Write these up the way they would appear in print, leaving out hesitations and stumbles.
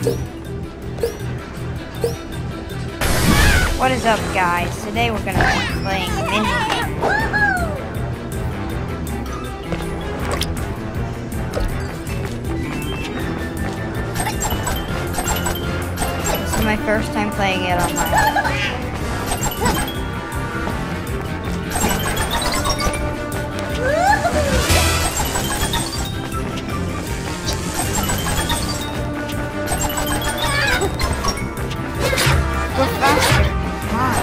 What is up, guys? Today we're gonna be playing Minion. This is my first time playing it on my own. Go faster. Come on.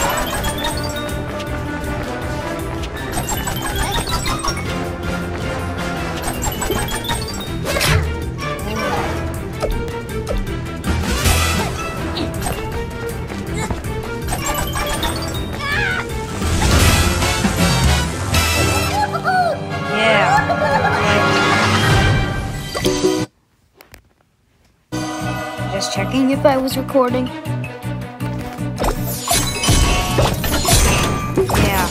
Yeah. Just checking if I was recording. Yeah.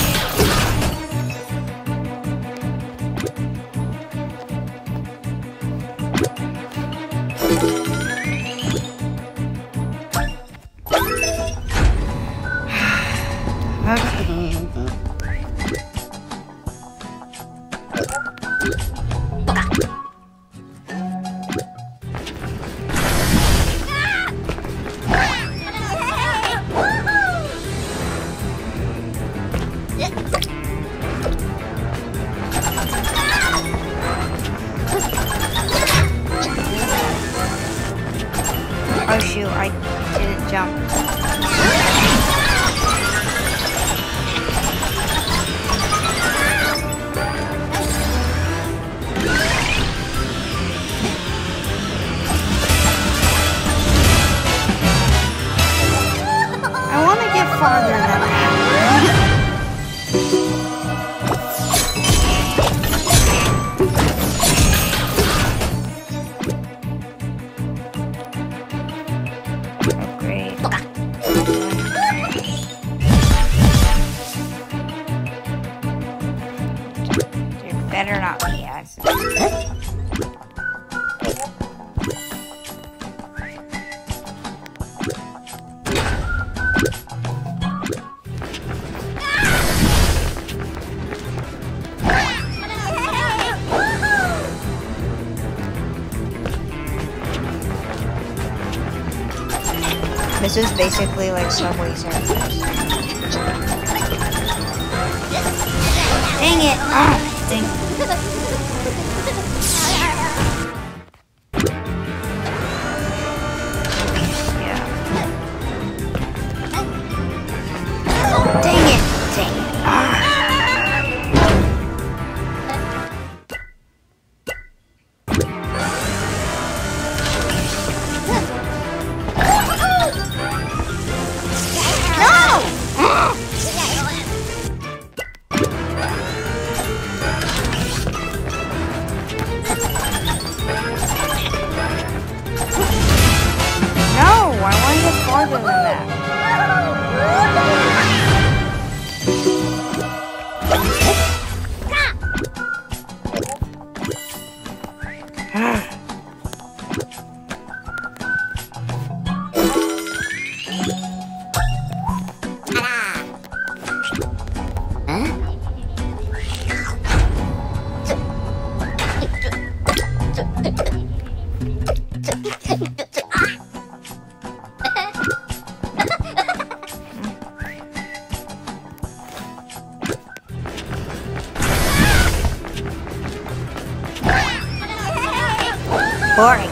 Oh shoot, I didn't jump. I want to get farther than that. Better not be accident. This is basically like Subway Surfers. Dang it! Ah, dang it. Yeah. Dang it! Dang it! Ah. Farther than that. Boring.